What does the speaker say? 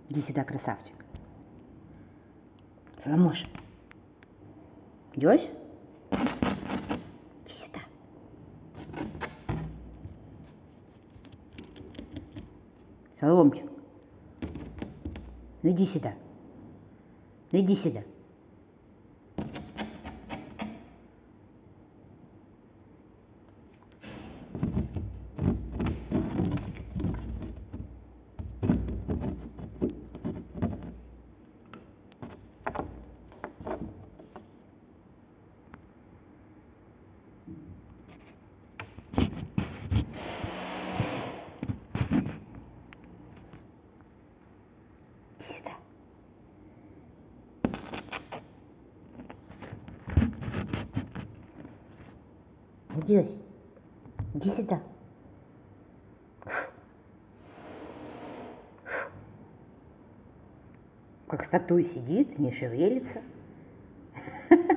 Иди сюда, красавчик. Соломоша. Идешь? Иди сюда. Соломчик. Ну иди сюда. Ну иди сюда. Иди, иди сюда. Как статуя сидит, не шевелится.